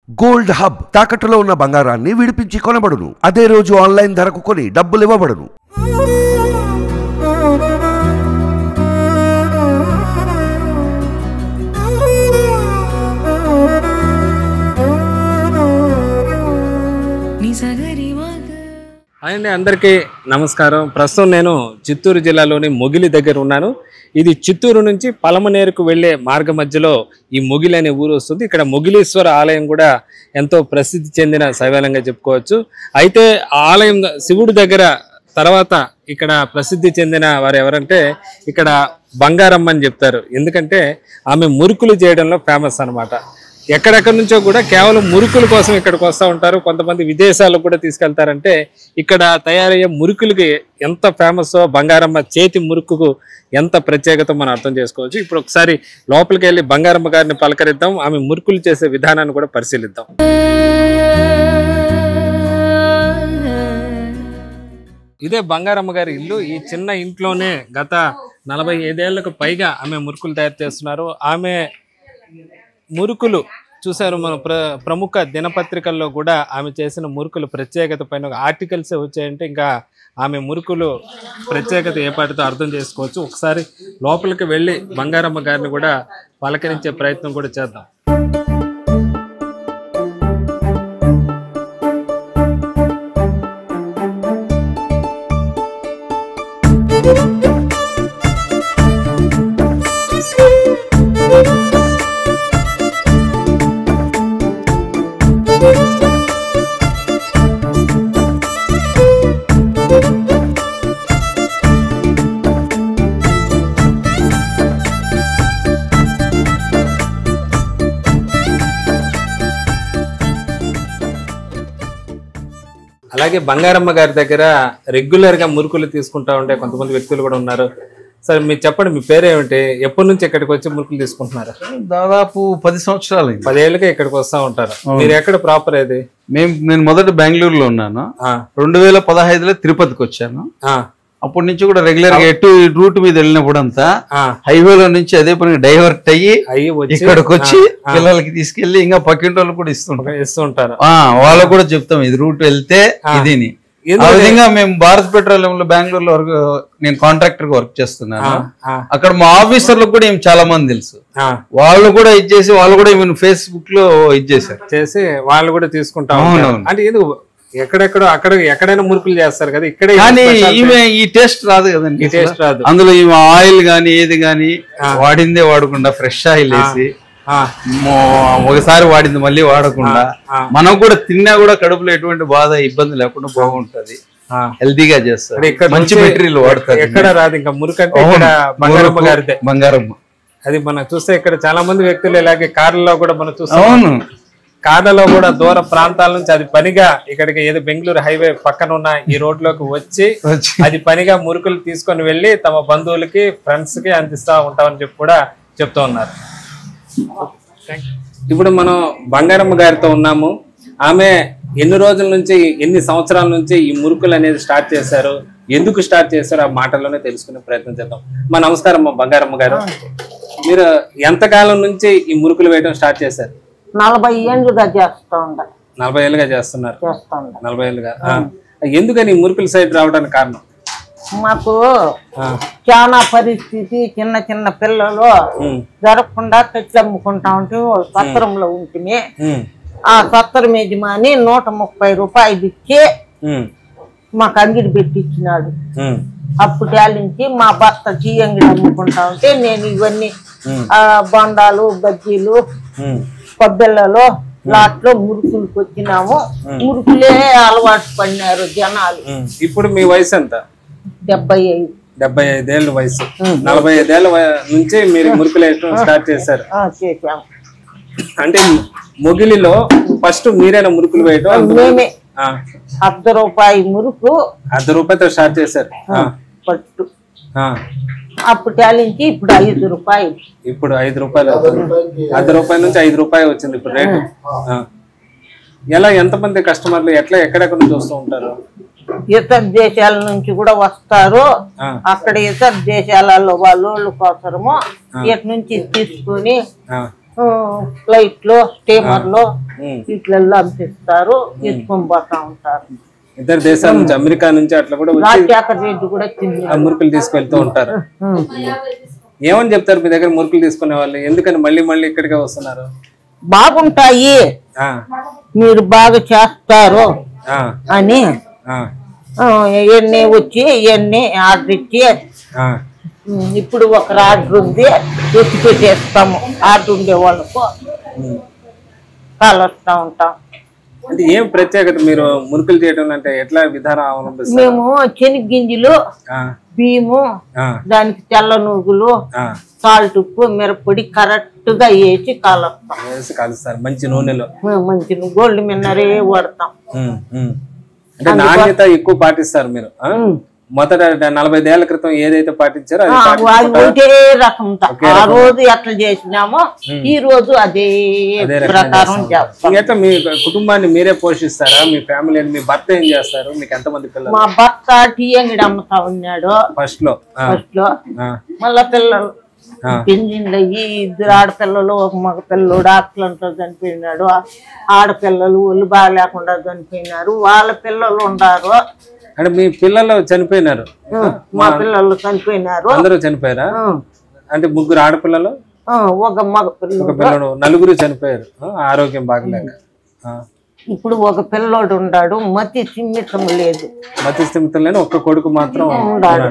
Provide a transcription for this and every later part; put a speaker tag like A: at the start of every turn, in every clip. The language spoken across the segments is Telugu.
A: గోల్డ్ హబ్ తాకట్టులో ఉన్న బంగారాన్ని విడిపించి కొనబడును. అదే రోజు ఆన్లైన్ ధరకు కొని డబ్బులు ఇవ్వబడును.
B: అండి అందరికీ నమస్కారం. ప్రస్తుతం నేను చిత్తూరు జిల్లాలోని మొగిలి దగ్గర ఉన్నాను. ఇది చిత్తూరు నుంచి పలమనేరుకు వెళ్లే మార్గ మధ్యలో ఈ మొగిలి అనే ఊరు వస్తుంది. ఇక్కడ మొగిలీశ్వర ఆలయం కూడా ఎంతో ప్రసిద్ధి చెందిన శైవాలయంగా చెప్పుకోవచ్చు. అయితే ఆ ఆలయం శివుడి దగ్గర తర్వాత ఇక్కడ ప్రసిద్ధి చెందిన వారు ఎవరంటే ఇక్కడ బంగారమ్మ అని చెప్తారు. ఎందుకంటే ఆమె మురుకులు చేయడంలో ఫేమస్ అన్నమాట. ఎక్కడెక్కడి నుంచో కూడా కేవలం మురుకుల కోసం ఇక్కడికి వస్తూ ఉంటారు. కొంతమంది విదేశాలకు కూడా తీసుకెళ్తారంటే ఇక్కడ తయారయ్యే మురుకులకి ఎంత ఫేమస్, బంగారమ్మ చేతి మురుకుకు ఎంత ప్రత్యేకత మనం అర్థం చేసుకోవచ్చు. ఇప్పుడు ఒకసారి లోపలికి వెళ్ళి బంగారమ్మ గారిని పలకరిద్దాం, ఆమె మురుకులు చేసే విధానాన్ని కూడా పరిశీలిద్దాం. ఇదే బంగారమ్మ గారి ఇల్లు. ఈ చిన్న ఇంట్లోనే గత 45 ఏళ్లకు పైగా ఆమె మురుకులు తయారు చేస్తున్నారు. ఆమె మురుకులు చూశారు మన ప్రముఖ దినపత్రికల్లో కూడా ఆమె చేసిన మురుకులు ప్రత్యేకత పైన ఆర్టికల్స్ వచ్చాయంటే ఇంకా ఆమె మురుకులు ప్రత్యేకత ఏ పాటితో అర్థం చేసుకోవచ్చు. ఒకసారి లోపలికి వెళ్ళి బంగారమ్మ గారిని కూడా పలకరించే ప్రయత్నం కూడా చేద్దాం. అలాగే బంగారమ్మ గారి దగ్గర రెగ్యులర్ గా మురుకులు తీసుకుంటా ఉండే కొంతమంది వ్యక్తులు కూడా ఉన్నారు. సరే మీరు చెప్పండి, మీ పేరేమిటి, ఎప్పటి నుంచి ఇక్కడికి వచ్చి మురుకులు తీసుకుంటున్నారు?
C: దాదాపు 10 సంవత్సరాలు
B: 10 ఏళ్ళుగా ఇక్కడికి వస్తా ఉంటారు. మీరు ఎక్కడ ప్రాపర్ ఏది?
C: నేను మొదట బెంగళూరులో ఉన్నాను. 2015లో తిరుపతికి వచ్చాను. అప్పటి నుంచి కూడా రెగ్యులర్ గా ఎటు రూట్ మీద వెళ్ళినప్పుడు అంతా హైవేలో నుంచి అదే పని డైవర్ట్ అయ్యి ఇక్కడికి వచ్చి పిల్లలకి తీసుకెళ్లి ఇంకా పక్కింటి వాళ్ళు కూడా ఇస్తుంటారు. వాళ్ళకు కూడా చెప్తాం ఇది రూట్ వెళ్తే ఇదిని. ఆ విధంగా మేము భారత్ పెట్రోలియం లో బెంగళూరులో నేను కాంట్రాక్టర్ గా వర్క్ చేస్తున్నాను. అక్కడ మా ఆఫీసర్లకు కూడా చాలా మంది తెలుసు. వాళ్ళు కూడా ఇచ్చేసి వాళ్ళు కూడా ఫేస్బుక్ లో ఇచ్చేసారు
B: చేసి వాళ్ళు కూడా తీసుకుంటాం. అంటే ఎక్కడెక్కడో అక్కడ ఎక్కడైనా మురుకులు చేస్తారు కదా, ఇక్కడ
C: కానీ ఈమె ఈ టేస్ట్ రాదు కదండి.
B: ఈ టేస్ట్ రాదు.
C: అందులో ఈమె ఆయిల్ గానీ ఏది గానీ వాడిందే వాడకుండా ఫ్రెష్ ఆయిల్ వేసి ఒకసారి వాడింది మళ్ళీ వాడకుండా మనం కూడా తిన్నా కూడా కడుపులో ఎటువంటి బాధ ఇబ్బంది లేకుండా బాగుంటది. హెల్తీగా చేస్తారు, మంచి మెటీరియల్ వాడతారు.
B: ఎక్కడ రాదు ఇంకా మురుకంటే బంగారమ్మ గారిదే.
C: బంగారమ్మ అది
B: మనం చూస్తే ఇక్కడ చాలా మంది వ్యక్తులు ఇలాగే కార్లలో కూడా మనం చూస్తాం. కార్లలో కూడా దూర ప్రాంతాల నుంచి అది పనిగా ఇక్కడికి ఏదో బెంగళూరు హైవే పక్కన ఉన్న ఈ రోడ్లోకి వచ్చి అది పనిగా మురుకులు తీసుకొని వెళ్ళి తమ బంధువులకి ఫ్రెండ్స్ కి అందిస్తా ఉంటామని చెప్పి కూడా చెప్తూ ఉన్నారు. ఇప్పుడు మనం బంగారమ్మ గారితో ఉన్నాము. ఆమె ఎన్ని రోజుల నుంచి, ఎన్ని సంవత్సరాల నుంచి ఈ మురుకులు అనేది స్టార్ట్ చేశారు, ఎందుకు స్టార్ట్ చేశారు ఆ మాటల్లోనే తెలుసుకునే ప్రయత్నం చేద్దాం. మా నమస్కారం బంగారమ్మ గారు. మీరు ఎంతకాలం నుంచి ఈ మురుకులు వేయడం స్టార్ట్ చేశారు?
D: 40 ఏళ్ళుగా చేస్తా ఉండ.
B: 40 ఏళ్ళుగా చేస్తున్నారు. 40 ఏళ్ళుగా. ఎందుకని మురుకుల సైడ్ రావడానికి కారణం?
D: మాకు చాలా పరిస్థితి, చిన్న చిన్న పిల్లలు జరగకుండా తెచ్చి అమ్ముకుంటా ఉంటే సత్రంలో ఉంటుంది. ఆ సత్రం యజమాని 130 రూపాయలు ఇచ్చి మాకు అంగిడి పెట్టించినాడు. అప్పుడు నుంచి మా భర్త చీ అంగిడి అమ్ముకుంటా ఉంటే నేను ఇవన్నీ బొండాలు, బజ్జీలు, కొబ్బెళ్ళలో లాట్లో మురుకులకు వచ్చినాము. మురుకులే అలవాటు పడినారు జనాలు.
B: ఇప్పుడు మీ వయసు ఎంత?
D: 75.
B: 75 ఏళ్ళ వయసు. 45 ఏళ్ళ నుంచి మీరు మురుకులు వేయడం స్టార్ట్ చేశారు.
D: చేసాము.
B: అంటే మొగిలిలో ఫస్ట్ మీరైనా మురుకులు వేయడం?
D: మేమే. 10 రూపాయి మురుకు
B: 10 రూపాయలతో స్టార్ట్ చేశారు
D: పట్టు. అప్పుడు నుంచి ఇప్పుడు 5 రూపాయలు.
B: ఇప్పుడు 5 రూపాయలు. 10 రూపాయల నుంచి 5 రూపాయలు వచ్చింది ఇప్పుడు రేటు. ఎలా, ఎంతమంది కస్టమర్లు ఎక్కడెక్కడ నుంచి వస్తూ ఉంటారు?
D: ఇతర దేశాల నుంచి కూడా వస్తారు. అక్కడ ఇతర దేశాలలో వాళ్ళ కోసము ఇటు నుంచి తీసుకుని ఫ్లైట్ లో స్టీమర్ లో వీటిల్లో అనిపిస్తారు, తీసుకొని పోతా ఉంటారు.
B: ఇతర దేశాల నుంచి అమెరికా నుంచి అట్లా కూడా
D: రాజశేఖర్ రెడ్డి కూడా తింది
B: మురుకులు తీసుకెళ్తూ ఉంటారు. ఏమని చెప్తారు మీ దగ్గర మురుకులు తీసుకునే వాళ్ళు? ఎందుకని మళ్ళీ మళ్ళీ ఇక్కడికే వస్తున్నారు?
D: బాగుంటాయి, మీరు బాగా చేస్తారు అని ఇవన్నీ వచ్చి ఇవన్నీ ఆర్డర్ ఇచ్చి, ఇప్పుడు ఒక ఆర్డర్ ఉంది ఎత్తి పెట్టేస్తాము, ఆర్డర్ ఉండే వాళ్ళకు కాలుస్తా ఉంటాం.
B: అంటే ఏం ప్రత్యేకత మీరు మురుకులు చేయడం అంటే ఎట్లా విధానం అవలంబిస్తారు?
D: మేము శనగగింజలు, బియ్యము, దానికి తెల్ల నువ్వులు, సాల్ట్, ఉప్పు, మిరప్పొడి కరెక్ట్ గా వేసి
B: కాలుస్తారు మంచి నూనెలో.
D: మంచి గోల్డ్ మిన్నరే వాడతాం.
B: అంటే నాణ్యత ఎక్కువ పాటిస్తారు మీరు. మొదట 45 ఏళ్ల క్రితం ఏదైతే పాటించారో
D: ఒకటే రకం. ఆ రోజు ఎట్లా చేసినామో ఈ రోజు అదే ప్రకారం చేస్తాం.
B: ఎట్లా మీ కుటుంబాన్ని మీరే పోషిస్తారా? మీ ఫ్యామిలీని, మీ భర్త ఏం చేస్తారు? మీకు ఎంతమంది పిల్లలు?
D: మా భర్త టీ అంగడి అమ్ముతా ఉన్నాడు
B: ఫస్ట్ లో.
D: మళ్ళా పిల్లలు పెంజిన్లు అయ్యి 2 ఆడపిల్లలు, ఒక మగ పిల్లడు ఆక్సిడెంట్లో చనిపోయినాడు. ఆడపిల్లలు ఒళ్ళు బాగాలేకుండా చనిపోయినారు, వాళ్ళ పిల్లలు ఉన్నారు.
B: అంటే మీ పిల్లలు చనిపోయినారు?
D: మా పిల్లలు చనిపోయినారు.
B: అందరూ చనిపోయారా? అంటే 3 ఆడపిల్లలు,
D: ఒక మగ
B: పిల్లడు, 4 చనిపోయారు ఆరోగ్యం బాగలేక.
D: ఇప్పుడు ఒక పిల్లోడు ఉన్నాడు, మతి స్థిమితం లేదు.
B: మతి స్థిమితం లేని ఒక్క కొడుకు మాత్రం ఉన్నాడు.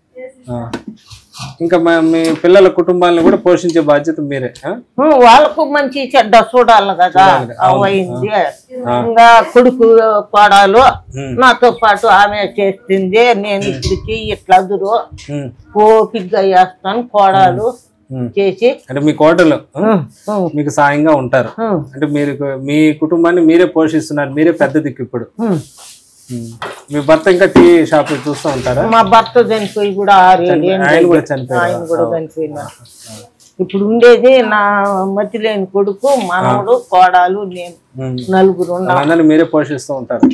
B: ఇంకా మీ పిల్లల కుటుంబాలను కూడా పోషించే బాధ్యత మీరే.
D: వాళ్ళకు మంచి చెడ్డ చూడాలి కదా, అయింది. ఇంకా కొడుకు కోడాలు నాతో పాటు ఆమె చేస్తుంది, నేను ఇప్పటికి ఇట్లా అదురు ఓపిగ్గా చేస్తాను. కోడాలు చేసి
B: అంటే మీ కోటలు మీకు సాయంగా ఉంటారు. అంటే మీరు మీ కుటుంబాన్ని మీరే పోషిస్తున్నారు, మీరే పెద్ద దిక్కు. ఇప్పుడు మీ భర్త ఇంకా టీ షాప్ చూస్తూ ఉంటారా?
D: మా భర్త చనిపోయి కూడా 6 ఏళ్ళు
B: ఆయన కూడా చనిపోయారు.
D: ఇప్పుడు ఉండేది నా మతి లేని కొడుకు, మనవడు, కోడాలు, నేను, 4
B: అందరినీ మీరే పోషిస్తూ ఉంటారు.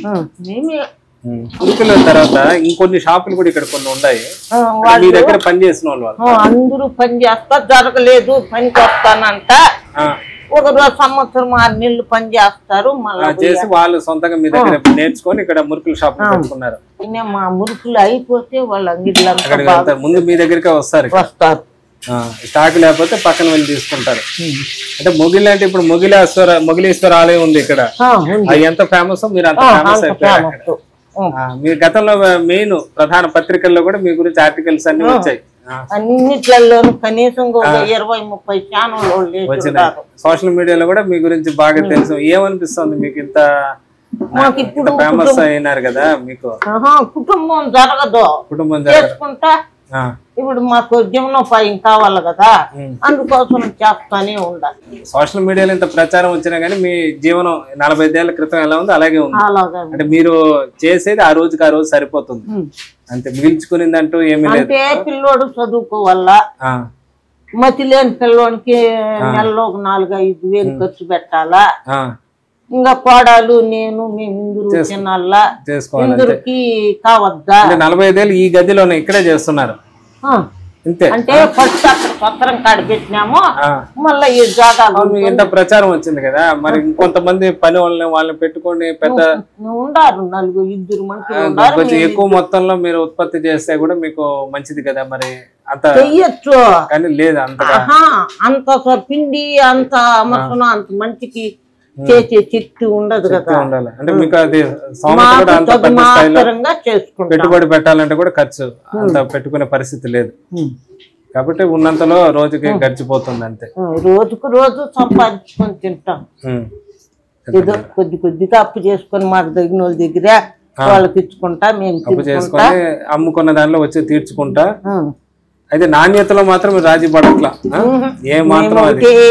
B: ఉరుకుల తర్వాత ఇంకొన్ని షాపులు కూడా ఇక్కడ కొన్ని ఉన్నాయి. మీ దగ్గర పని చేసిన వాళ్ళు
D: అందరూ పని చేస్తా, జరగలేదు పనికి వస్తానంట. ఒక రోజు సంవత్సరం 6 నెలలు పని చేస్తారు, మళ్ళీ
B: చేసి వాళ్ళు సొంతంగా మీ దగ్గర నేర్చుకొని ఇక్కడ మురుకుల షాప్ పెట్టుకున్నారు.
D: మా మురుకులు అయిపోతే వాళ్ళ అంగిడిలో
B: ముందు మీ దగ్గరికే వస్తారు. స్టాక్ లేకపోతే పక్కన వెళ్ళి తీసుకుంటారు. అంటే మొగిలి అంటే ఇప్పుడు మొగిలీశ్వర ఆలయం ఉంది ఇక్కడ, అది ఎంత ఫేమస్ మీరు అంత ఫేమస్ అయిపోయారు. మీ గతంలో మెయిన్ ప్రధాన పత్రికల్లో కూడా మీ గురించి ఆర్టికల్స్ అన్ని వచ్చాయి.
D: అన్నిట్లలోనూ కనీసం 20-30 ఛానళ్ళు వచ్చినాయి.
B: సోషల్ మీడియాలో కూడా మీ గురించి బాగా తెలుసు. ఏమనిపిస్తుంది మీకు? ఇంత ఫేమస్ అయినారు కదా, మీకు
D: కుటుంబం జరగదు, కుటుంబం చేసుకుంటా. ఇప్పుడు మాకు జీవనోపాయం కావాలి కదా, అందుకోసం చేస్తానే ఉండాలి.
B: సోషల్ మీడియాలో ఇంత ప్రచారం వచ్చినా గానీ మీ జీవనం 45 ఏళ్ల క్రితం ఎలా ఉంది అలాగే ఉంది. అంటే మీరు చేసేది ఆ రోజుకి ఆ రోజు సరిపోతుంది అంతే, మిగిల్చుకునేది అంటూ ఏమీ లేదు.
D: అంటే పిల్లోడు చదువుకోవాలా, మతి లేని పిల్లోనికి నెలలో 4-5 వేలు ఖర్చు పెట్టాలా. ఇంకా కోడాలు నేను మేము తినాలా, ఇందరికి కావద్దా.
B: 45 ఏళ్ళు ఈ గదిలోనే ఇక్కడే చేస్తున్నారు అంతే.
D: అంటే ఫస్ట్ అక్కడ పత్రం కాడి పెట్టినాము, మళ్ళీ ఈ జాగా
B: ఇంత ప్రచారం వచ్చింది కదా, మరి ఇంకొంతమంది పని వాళ్ళని పెట్టుకొని పెద్ద
D: ఉండారు, 2 మనుషులు
B: కొంచెం ఎక్కువ మొత్తంలో మీరు ఉత్పత్తి చేస్తే కూడా మీకు మంచిది కదా. మరి అంత
D: చెయ్యొచ్చు
B: కానీ లేదు అంతగా,
D: అంత పిండి అంత అమర్చన అంత మంచికి చేసే చెట్టు ఉండదు కదా.
B: అంటే మీకు అది పెట్టుబడి పెట్టాలంటే కూడా ఖర్చు అంత పెట్టుకునే పరిస్థితి లేదు కాబట్టి ఉన్నంతలో రోజుకి గడిచిపోతుంది అంతే.
D: రోజుకు రోజు సంపాదించుకొని తింటాం, ఏదో కొద్దిగా అప్పు చేసుకొని మాకు తగిన వాళ్ళ దగ్గర వాళ్ళకి ఇచ్చుకుంటా, మేము
B: అప్పు చేసుకొని అమ్ముకున్న దానిలో వచ్చి తీర్చుకుంటా. అయితే నాణ్యతలో మాత్రం రాజీ పడట్లా, ఏ మాత్రం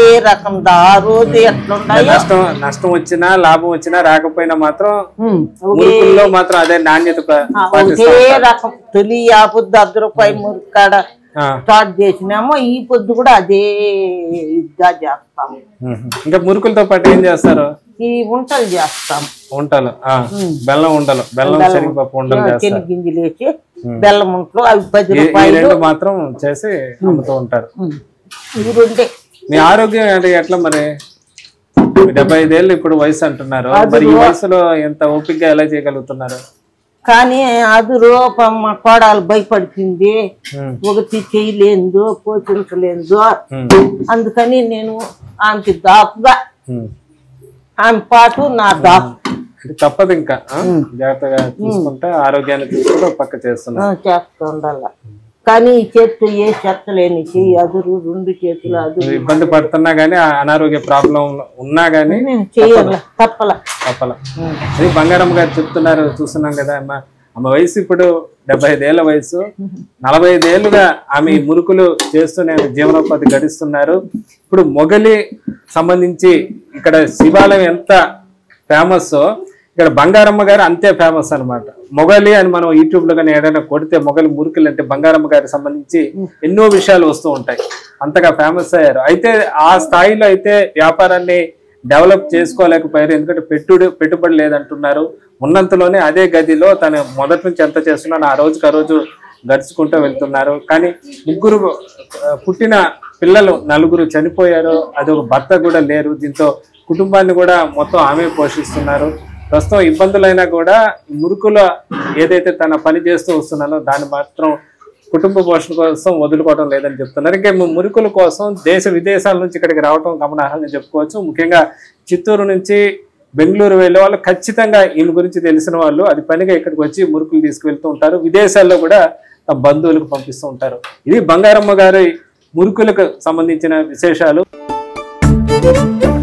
B: నష్టం వచ్చినా లాభం వచ్చినా రాకపోయినా మాత్రం మురుకుల్లో మాత్రం అదే నాణ్యత.
D: రకం తొలి 50 రూపాయల మురుకు కాడ స్టార్ట్ చేసినామో ఈ పొద్దు కూడా అదే ఇదిగా చేస్తాము.
B: ఇంకా మురుకులతో పాటు ఏం చేస్తారు?
D: ఈ వంటలు చేస్తాం,
B: వంటలు బెల్లం ఉండలు, బెల్లం శనగపప్పు ఉండలు,
D: శనగింజలు వేసి బెల్లం ఉంటలు, అవి 10 రూపాయలు
B: మాత్రం చేసి అమ్ముతూ ఉంటారు.
D: ఇవి 2
B: మీ ఆరోగ్యం ఎట్లా మరి? 75 ఏళ్ళు ఇప్పుడు వయసు అంటున్నారు, మరి ఈ వయసులో ఎంత ఓపికగా ఎలా చేయగలుగుతున్నారు?
D: కానీ అది మా కోడలు భయపడిపోయింది, ఒకటి చేయలేదు పోషించలేదు. అందుకని నేను ఆమెకి దాపుగా ఆమె పాటు నా దాపు
B: తప్పదు, ఇంకా జాగ్రత్తగా చూసుకుంటే ఆరోగ్యాన్ని చూసుకుంటే పక్క చేస్తూ
D: ఉండాల. కానీ ఈ చేతితో ఏ చెత్తలేని చెయ్యి అదురు, 2 చేతులు అదురు.
B: ఇబ్బంది పడుతున్నా గానీ అనారోగ్య ప్రాబ్లం ఉన్నా గానీ
D: చెయ్యాల తప్పల.
B: అది బంగారమ్మ గారు చెప్తున్నారు, చూస్తున్నాం కదా. ఆమె వయసు ఇప్పుడు 75 ఏళ్ల వయసు. 45 ఏళ్లుగా ఆమె మురుకులు చేస్తూనే జీవనోపాధి గడిస్తున్నారు. ఇప్పుడు మొగలి సంబంధించి ఇక్కడ శివాలయం ఎంత ఫేమస్, ఇక్కడ బంగారమ్మ గారు అంతే ఫేమస్ అనమాట. మొగలి అని మనం యూట్యూబ్ లో కానీ ఏదైనా కొడితే మొగలి మురుకులు అంటే బంగారమ్మ గారికి సంబంధించి ఎన్నో విషయాలు వస్తూ ఉంటాయి. అంతగా ఫేమస్ అయ్యారు. అయితే ఆ స్థాయిలో అయితే వ్యాపారాన్ని డెవలప్ చేసుకోలేకపోయారు, ఎందుకంటే పెట్టుబడి లేదంటున్నారు. ఉన్నంతలోనే అదే గదిలో తను మొదటి నుంచి ఎంత చేస్తున్నారో ఆ రోజు గడుచుకుంటూ వెళ్తున్నారు. కానీ ముగ్గురు పుట్టిన పిల్లలు 4 చనిపోయారు, అది ఒక భర్త కూడా లేరు. దీంతో కుటుంబాన్ని కూడా మొత్తం ఆమె పోషిస్తున్నారు. ప్రస్తుతం ఇబ్బందులైనా కూడా మురుకులో ఏదైతే తన పని చేస్తూ వస్తున్నారో దాన్ని మాత్రం కుటుంబ పోషణ కోసం వదులుకోవడం లేదని చెప్తున్నారు. ఇంకా మురుకుల కోసం దేశ విదేశాల నుంచి ఇక్కడికి రావడం గమనార్హంగా చెప్పుకోవచ్చు. ముఖ్యంగా చిత్తూరు నుంచి బెంగళూరు వెళ్ళే వాళ్ళు ఖచ్చితంగా ఈయన గురించి తెలిసిన వాళ్ళు అది పనిగా ఇక్కడికి వచ్చి మురుకులు తీసుకువెళ్తూ ఉంటారు. విదేశాల్లో కూడా తమ బంధువులకు పంపిస్తూ ఉంటారు. ఇది బంగారమ్మ గారి మురుకులకు సంబంధించిన విశేషాలు.